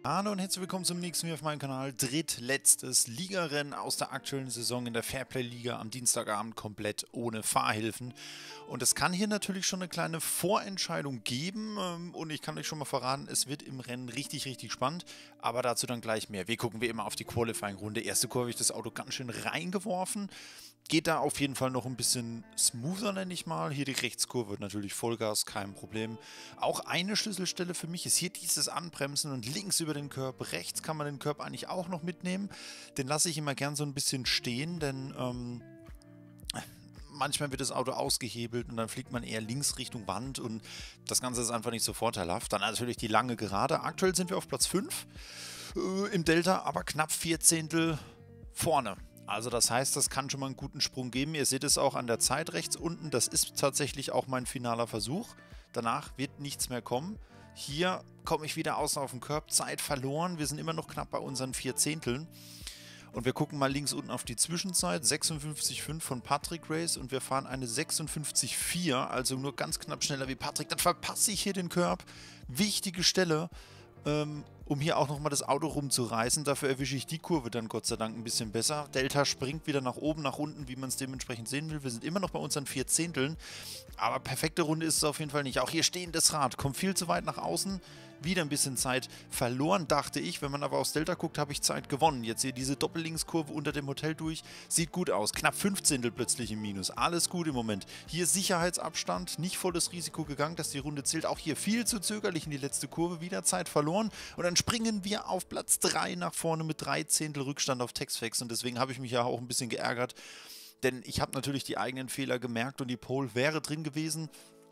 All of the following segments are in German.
Hallo und herzlich willkommen zum nächsten Video auf meinem Kanal. Drittletztes Ligarennen aus der aktuellen Saison in der Fairplay-Liga am Dienstagabend komplett ohne Fahrhilfen. Und es kann hier natürlich schon eine kleine Vorentscheidung geben. Und ich kann euch schon mal verraten, es wird im Rennen richtig, richtig spannend. Aber dazu dann gleich mehr. Wir gucken wie immer auf die Qualifying-Runde. Erste Kurve habe ich das Auto ganz schön reingeworfen. Geht da auf jeden Fall noch ein bisschen smoother, nenne ich mal. Hier die Rechtskurve, natürlich Vollgas, kein Problem. Auch eine Schlüsselstelle für mich ist hier dieses Anbremsen und links über den Curb. Rechts kann man den Curb eigentlich auch noch mitnehmen. Den lasse ich immer gern so ein bisschen stehen, denn manchmal wird das Auto ausgehebelt und dann fliegt man eher links Richtung Wand und das Ganze ist einfach nicht so vorteilhaft. Dann natürlich die lange Gerade. Aktuell sind wir auf Platz 5 im Delta, aber knapp 4 Zehntel vorne. Also das heißt, das kann schon mal einen guten Sprung geben. Ihr seht es auch an der Zeit rechts unten. Das ist tatsächlich auch mein finaler Versuch. Danach wird nichts mehr kommen. Hier komme ich wieder außen auf den Curb. Zeit verloren. Wir sind immer noch knapp bei unseren 4 Zehnteln. Und wir gucken mal links unten auf die Zwischenzeit. 56,5 von Patrick Race und wir fahren eine 56,4. Also nur ganz knapp schneller wie Patrick. Dann verpasse ich hier den Curb. Wichtige Stelle. Um hier auch nochmal das Auto rumzureißen. Dafür erwische ich die Kurve dann Gott sei Dank ein bisschen besser. Delta springt wieder nach oben, nach unten, wie man es dementsprechend sehen will. Wir sind immer noch bei unseren 4 Zehnteln. Aber perfekte Runde ist es auf jeden Fall nicht. Auch hier stehendes Rad. Kommt viel zu weit nach außen. Wieder ein bisschen Zeit verloren, dachte ich. Wenn man aber aufs Delta guckt, habe ich Zeit gewonnen. Jetzt hier diese Doppellinkskurve unter dem Hotel durch. Sieht gut aus. Knapp 5 Zehntel plötzlich im Minus. Alles gut im Moment. Hier Sicherheitsabstand. Nicht volles Risiko gegangen, dass die Runde zählt. Auch hier viel zu zögerlich in die letzte Kurve. Wieder Zeit verloren. Und dann springen wir auf Platz 3 nach vorne mit 3 Zehntel Rückstand auf Textflex. Und deswegen habe ich mich ja auch ein bisschen geärgert. Denn ich habe natürlich die eigenen Fehler gemerkt und die Pole wäre drin gewesen.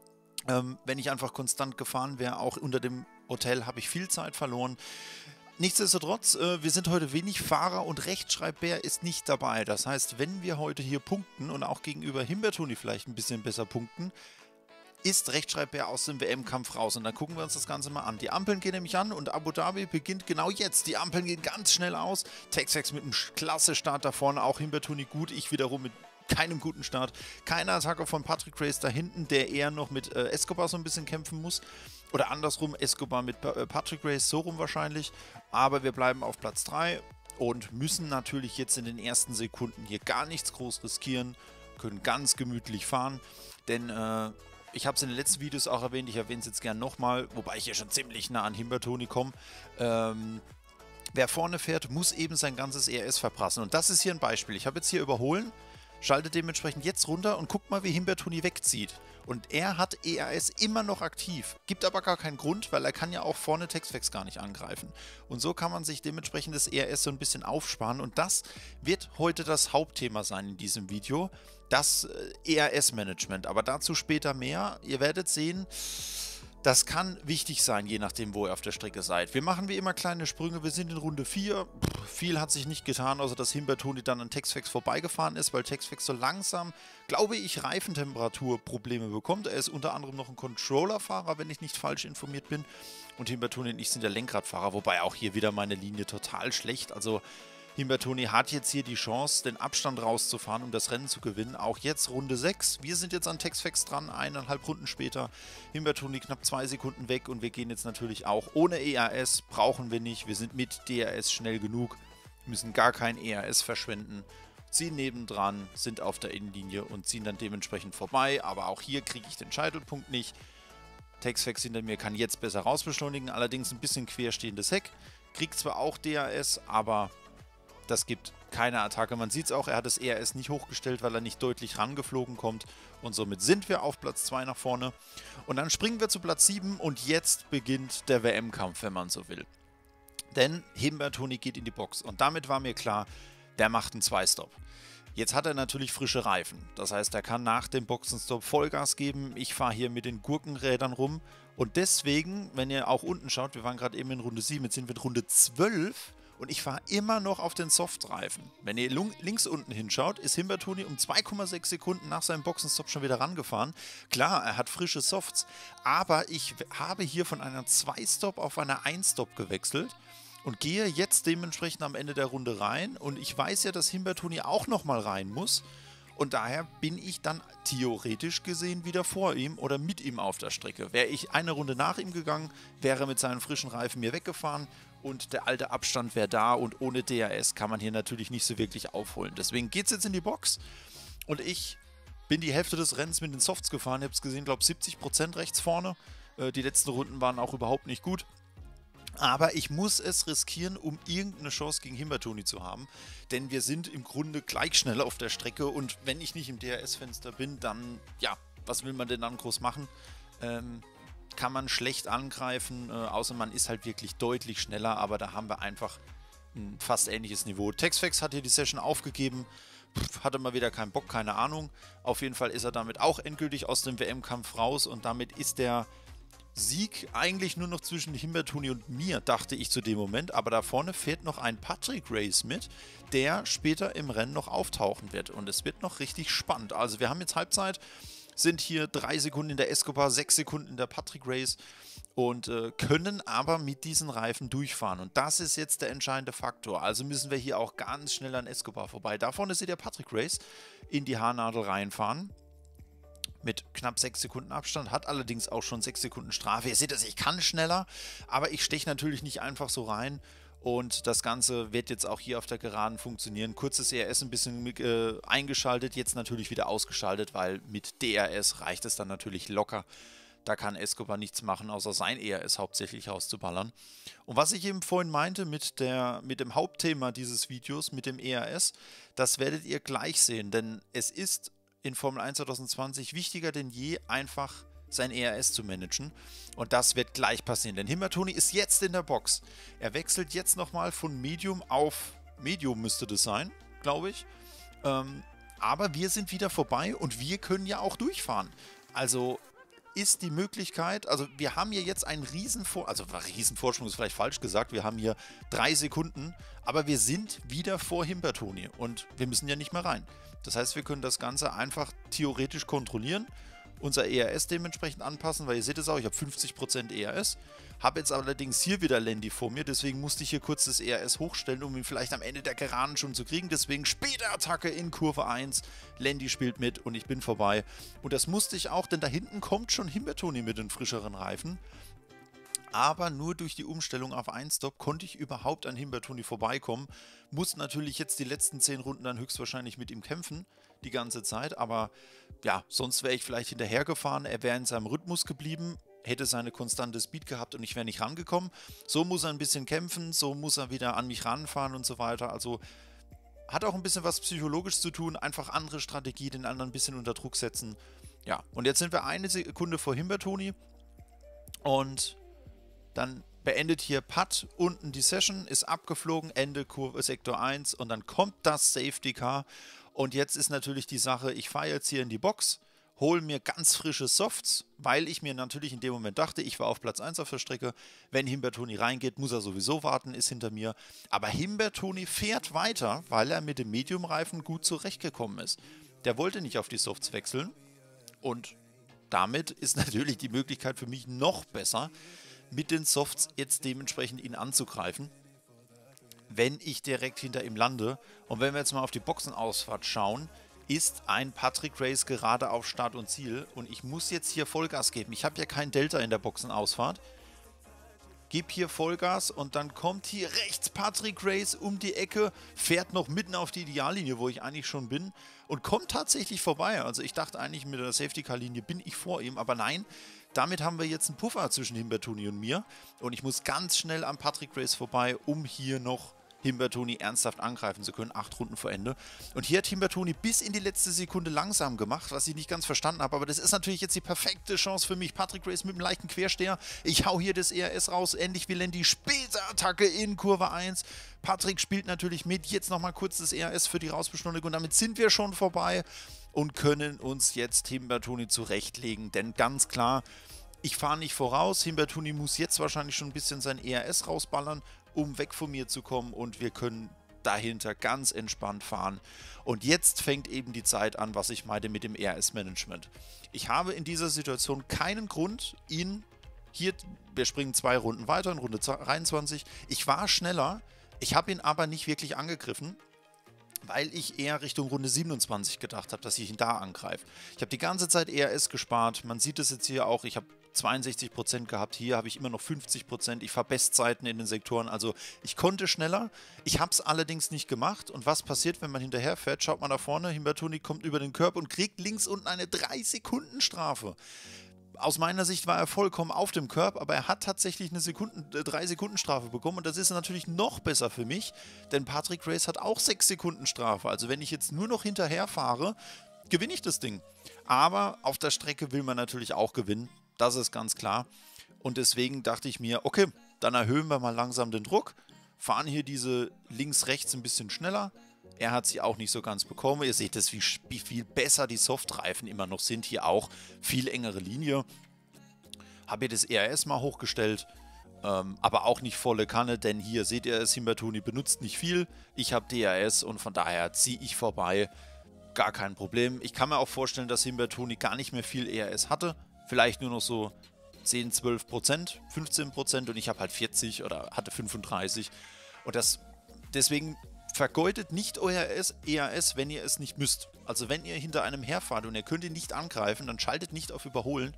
Wenn ich einfach konstant gefahren wäre, auch unter dem Hotel, habe ich viel Zeit verloren. Nichtsdestotrotz, wir sind heute wenig Fahrer und Rechtschreibbär ist nicht dabei. Das heißt, wenn wir heute hier punkten und auch gegenüber Himbertoni vielleicht ein bisschen besser punkten, ist Rechtschreibbär aus dem WM-Kampf raus. Und dann gucken wir uns das Ganze mal an. Die Ampeln gehen nämlich an und Abu Dhabi beginnt genau jetzt. Die Ampeln gehen ganz schnell aus. Texfax mit einem klasse Start da vorne, auch Himbertoni gut. Ich wiederum mit keinem guten Start. Keine Attacke von Patrick Race da hinten, der eher noch mit Escobar so ein bisschen kämpfen muss. Oder andersrum, Escobar mit Patrick Race, so rum wahrscheinlich. Aber wir bleiben auf Platz 3 und müssen natürlich jetzt in den ersten Sekunden hier gar nichts groß riskieren. Können ganz gemütlich fahren, denn ich habe es in den letzten Videos auch erwähnt, ich erwähne es jetzt gern nochmal, wobei ich ja schon ziemlich nah an Himbertoni komme. Wer vorne fährt, muss eben sein ganzes ERS verprassen. Und das ist hier ein Beispiel. Ich habe jetzt hier überholen, schaltet dementsprechend jetzt runter und guckt mal, wie Himbertoni wegzieht. Und er hat ERS immer noch aktiv, gibt aber gar keinen Grund, weil er kann ja auch vorne Textflex gar nicht angreifen. Und so kann man sich dementsprechend das ERS so ein bisschen aufsparen und das wird heute das Hauptthema sein in diesem Video, das ERS-Management. Aber dazu später mehr. Ihr werdet sehen, das kann wichtig sein, je nachdem, wo ihr auf der Strecke seid. Wir machen wie immer kleine Sprünge. Wir sind in Runde 4. Viel hat sich nicht getan, außer dass Himbertoni dann an Textflex vorbeigefahren ist, weil Textflex so langsam, glaube ich, Reifentemperaturprobleme bekommt. Er ist unter anderem noch ein Controllerfahrer, wenn ich nicht falsch informiert bin. Und Himbertoni und ich sind der Lenkradfahrer, wobei auch hier wieder meine Linie total schlecht. Also Himbertoni hat jetzt hier die Chance, den Abstand rauszufahren, um das Rennen zu gewinnen. Auch jetzt Runde 6. Wir sind jetzt an Textflex dran, 1,5 Runden später. Himbertoni knapp 2 Sekunden weg und wir gehen jetzt natürlich auch ohne ERS. Brauchen wir nicht. Wir sind mit DRS schnell genug. Müssen gar kein ERS verschwenden. Ziehen nebendran, sind auf der Innenlinie und ziehen dann dementsprechend vorbei. Aber auch hier kriege ich den Scheitelpunkt nicht. Textflex hinter mir kann jetzt besser rausbeschleunigen. Allerdings ein bisschen querstehendes Heck. Kriegt zwar auch DRS, aber das gibt keine Attacke. Man sieht es auch, er hat das ERS nicht hochgestellt, weil er nicht deutlich rangeflogen kommt. Und somit sind wir auf Platz 2 nach vorne. Und dann springen wir zu Platz 7 und jetzt beginnt der WM-Kampf, wenn man so will. Denn Himbertoni geht in die Box und damit war mir klar, der macht einen 2-Stop. Jetzt hat er natürlich frische Reifen. Das heißt, er kann nach dem Boxenstopp Vollgas geben. Ich fahre hier mit den Gurkenrädern rum. Und deswegen, wenn ihr auch unten schaut, wir waren gerade eben in Runde 7, jetzt sind wir in Runde 12. Und ich fahre immer noch auf den Softreifen. Wenn ihr links unten hinschaut, ist Himbertoni um 2,6 Sekunden nach seinem Boxenstopp schon wieder rangefahren. Klar, er hat frische Softs, aber ich habe hier von einer 2-Stop auf eine 1-Stop gewechselt und gehe jetzt dementsprechend am Ende der Runde rein. Und ich weiß ja, dass Himbertoni auch nochmal rein muss. Und daher bin ich dann theoretisch gesehen wieder vor ihm oder mit ihm auf der Strecke. Wäre ich eine Runde nach ihm gegangen, wäre er mit seinen frischen Reifen mir weggefahren und der alte Abstand wäre da und ohne DRS kann man hier natürlich nicht so wirklich aufholen. Deswegen geht es jetzt in die Box und ich bin die Hälfte des Rennens mit den Softs gefahren. Ihr habt es gesehen, glaube ich 70% rechts vorne. Die letzten Runden waren auch überhaupt nicht gut. Aber ich muss es riskieren, um irgendeine Chance gegen Himbertoni zu haben. Denn wir sind im Grunde gleich schnell auf der Strecke. Und wenn ich nicht im DRS-Fenster bin, dann, ja, was will man denn dann groß machen? Kann man schlecht angreifen, außer man ist halt wirklich deutlich schneller. Aber da haben wir einfach ein fast ähnliches Niveau. Texfax hat hier die Session aufgegeben. Hatte mal wieder keinen Bock, keine Ahnung. Auf jeden Fall ist er damit auch endgültig aus dem WM-Kampf raus. Und damit ist der Sieg eigentlich nur noch zwischen Himbertoni und mir, dachte ich zu dem Moment. Aber da vorne fährt noch ein Patrick Race mit, der später im Rennen noch auftauchen wird. Und es wird noch richtig spannend. Also wir haben jetzt Halbzeit, sind hier 3 Sekunden in der Escobar, 6 Sekunden in der Patrick Race und können aber mit diesen Reifen durchfahren. Und das ist jetzt der entscheidende Faktor. Also müssen wir hier auch ganz schnell an Escobar vorbei. Da vorne seht ihr Patrick Race in die Haarnadel reinfahren. Mit knapp 6 Sekunden Abstand, hat allerdings auch schon 6 Sekunden Strafe. Ihr seht das, ich kann schneller, aber ich steche natürlich nicht einfach so rein. Und das Ganze wird jetzt auch hier auf der Geraden funktionieren. Kurzes ERS ein bisschen eingeschaltet, jetzt natürlich wieder ausgeschaltet, weil mit DRS reicht es dann natürlich locker. Da kann Escobar nichts machen, außer sein ERS hauptsächlich auszuballern. Und was ich eben vorhin meinte mit dem Hauptthema dieses Videos, mit dem ERS, das werdet ihr gleich sehen, denn es ist in Formel 1 2020 wichtiger denn je, einfach sein ERS zu managen. Und das wird gleich passieren, denn Himbertoni ist jetzt in der Box. Er wechselt jetzt nochmal von Medium auf Medium, müsste das sein, glaube ich. Aber wir sind wieder vorbei und wir können ja auch durchfahren. Also ist die Möglichkeit, also wir haben hier jetzt einen Riesenvorsprung ist vielleicht falsch gesagt, wir haben hier 3 Sekunden, aber wir sind wieder vor Himbertoni und wir müssen ja nicht mehr rein. Das heißt, wir können das Ganze einfach theoretisch kontrollieren, unser ERS dementsprechend anpassen, weil ihr seht es auch, ich habe 50% ERS, habe jetzt allerdings hier wieder Landy vor mir, deswegen musste ich hier kurz das ERS hochstellen, um ihn vielleicht am Ende der Geraden schon zu kriegen, deswegen späte Attacke in Kurve 1, Landy spielt mit und ich bin vorbei. Und das musste ich auch, denn da hinten kommt schon Himbertoni mit den frischeren Reifen. Aber nur durch die Umstellung auf Einstop konnte ich überhaupt an Himbertoni vorbeikommen. Muss natürlich jetzt die letzten 10 Runden dann höchstwahrscheinlich mit ihm kämpfen, die ganze Zeit. Aber ja, sonst wäre ich vielleicht hinterhergefahren. Er wäre in seinem Rhythmus geblieben, hätte seine konstante Speed gehabt und ich wäre nicht rangekommen. So muss er ein bisschen kämpfen, so muss er wieder an mich ranfahren und so weiter. Also hat auch ein bisschen was psychologisch zu tun. Einfach andere Strategie, den anderen ein bisschen unter Druck setzen. Ja, und jetzt sind wir 1 Sekunde vor Himbertoni und dann beendet hier Pat unten die Session, ist abgeflogen, Ende Kurve Sektor 1 und dann kommt das Safety Car. Und jetzt ist natürlich die Sache, ich fahre jetzt hier in die Box, hole mir ganz frische Softs, weil ich mir natürlich in dem Moment dachte, ich war auf Platz 1 auf der Strecke. Wenn Himbertoni reingeht, muss er sowieso warten, ist hinter mir. Aber Himbertoni fährt weiter, weil er mit dem Medium-Reifen gut zurechtgekommen ist. Der wollte nicht auf die Softs wechseln und damit ist natürlich die Möglichkeit für mich noch besser, mit den Softs jetzt dementsprechend ihn anzugreifen, wenn ich direkt hinter ihm lande. Und wenn wir jetzt mal auf die Boxenausfahrt schauen, ist ein Patrick Race gerade auf Start und Ziel und ich muss jetzt hier Vollgas geben. Ich habe ja kein Delta in der Boxenausfahrt. Gebe hier Vollgas und dann kommt hier rechts Patrick Race um die Ecke, fährt noch mitten auf die Ideallinie, wo ich eigentlich schon bin und kommt tatsächlich vorbei. Also ich dachte eigentlich, mit der Safety-Car-Linie bin ich vor ihm, aber nein. Damit haben wir jetzt einen Puffer zwischen Himbertoni und mir und ich muss ganz schnell am Patrick Race vorbei, um hier noch Himbertoni ernsthaft angreifen zu können, 8 Runden vor Ende. Und hier hat Himbertoni bis in die letzte Sekunde langsam gemacht, was ich nicht ganz verstanden habe, aber das ist natürlich jetzt die perfekte Chance für mich. Patrick Race mit einem leichten Quersteher, ich hau hier das ERS raus, ähnlich wie Landy, späte Attacke in Kurve 1. Patrick spielt natürlich mit, jetzt nochmal kurz das ERS für die Rausbeschleunigung und damit sind wir schon vorbei und können uns jetzt Himbertoni zurechtlegen, denn ganz klar, ich fahre nicht voraus, Himbertoni muss jetzt wahrscheinlich schon ein bisschen sein ERS rausballern, um weg von mir zu kommen und wir können dahinter ganz entspannt fahren. Und jetzt fängt eben die Zeit an, was ich meinte mit dem ERS-Management. Ich habe in dieser Situation keinen Grund, ihn hier, wir springen 2 Runden weiter, in Runde 23, ich war schneller, ich habe ihn aber nicht wirklich angegriffen. weil ich eher Richtung Runde 27 gedacht habe, dass ich ihn da angreife. Ich habe die ganze Zeit ERS gespart. Man sieht es jetzt hier auch. Ich habe 62% gehabt. Hier habe ich immer noch 50%. Ich fahre Bestzeiten in den Sektoren. Also ich konnte schneller. Ich habe es allerdings nicht gemacht. Und was passiert, wenn man hinterher fährt? Schaut mal da vorne. Himbertoni kommt über den Curb und kriegt links unten eine 3-Sekunden-Strafe. Aus meiner Sicht war er vollkommen auf dem Curb, aber er hat tatsächlich eine 3-Sekunden-Strafe bekommen und das ist natürlich noch besser für mich, denn Patrick Race hat auch 6 Sekunden Strafe. Also wenn ich jetzt nur noch hinterher fahre, gewinne ich das Ding. Aber auf der Strecke will man natürlich auch gewinnen, das ist ganz klar. Und deswegen dachte ich mir, okay, dann erhöhen wir mal langsam den Druck, fahren hier diese links-rechts ein bisschen schneller. Er hat sie auch nicht so ganz bekommen. Ihr seht es, wie viel besser die Softreifen immer noch sind. Hier auch viel engere Linie. Habe hier das ERS mal hochgestellt, aber auch nicht volle Kanne, denn hier seht ihr es, Himbertoni benutzt nicht viel. Ich habe DRS und von daher ziehe ich vorbei. Gar kein Problem. Ich kann mir auch vorstellen, dass Himbertoni gar nicht mehr viel ERS hatte. Vielleicht nur noch so 10, 12%, 15% und ich habe halt 40 oder hatte 35. Und deswegen vergeudet nicht euer ERS, wenn ihr es nicht müsst. Also wenn ihr hinter einem herfahrt und ihr könnt ihn nicht angreifen, dann schaltet nicht auf Überholen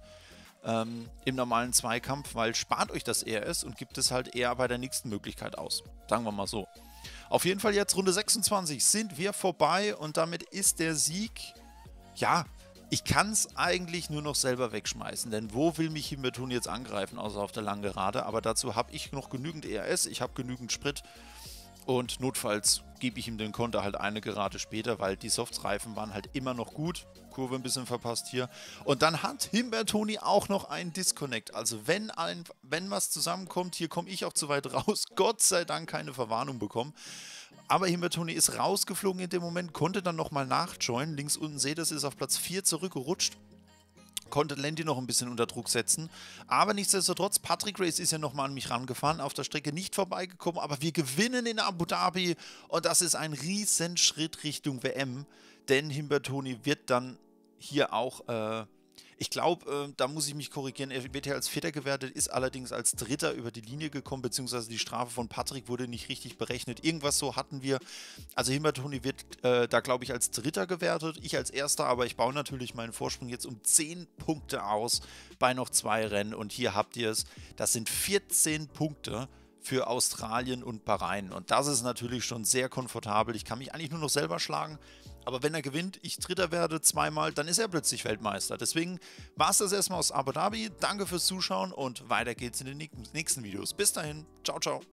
im normalen Zweikampf, weil spart euch das ERS und gibt es halt eher bei der nächsten Möglichkeit aus. Sagen wir mal so. Auf jeden Fall jetzt Runde 26 sind wir vorbei und damit ist der Sieg, ja, ich kann es eigentlich nur noch selber wegschmeißen, denn wo will mich Himbertoni jetzt angreifen, außer auf der langen Gerade, aber dazu habe ich noch genügend ERS, ich habe genügend Sprit. Und notfalls gebe ich ihm den Konter halt eine Gerade später, weil die Softreifen waren halt immer noch gut. Kurve ein bisschen verpasst hier. Und dann hat Himbertoni auch noch einen Disconnect. Also wenn was zusammenkommt, hier komme ich auch zu weit raus. Gott sei Dank keine Verwarnung bekommen. Aber Himbertoni ist rausgeflogen in dem Moment, konnte dann nochmal nachjoinen. Links unten seht ihr, es ist auf Platz 4 zurückgerutscht. Konnte Landy noch ein bisschen unter Druck setzen. Aber nichtsdestotrotz, Patrick Race ist ja nochmal an mich rangefahren, auf der Strecke nicht vorbeigekommen, aber wir gewinnen in Abu Dhabi und das ist ein riesen Schritt Richtung WM, denn Himbertoni wird dann hier auch, ich glaube, da muss ich mich korrigieren, er wird ja als Vierter gewertet, ist allerdings als Dritter über die Linie gekommen, beziehungsweise die Strafe von Patrick wurde nicht richtig berechnet. Irgendwas so hatten wir. Also Himbertoni wird da, glaube ich, als Dritter gewertet, ich als Erster, aber ich baue natürlich meinen Vorsprung jetzt um 10 Punkte aus bei noch 2 Rennen und hier habt ihr es, das sind 14 Punkte für Australien und Bahrain und das ist natürlich schon sehr komfortabel. Ich kann mich eigentlich nur noch selber schlagen. Aber wenn er gewinnt, ich Dritter werde zweimal, dann ist er plötzlich Weltmeister. Deswegen war es das erstmal aus Abu Dhabi. Danke fürs Zuschauen und weiter geht's in den nächsten Videos. Bis dahin, ciao, ciao.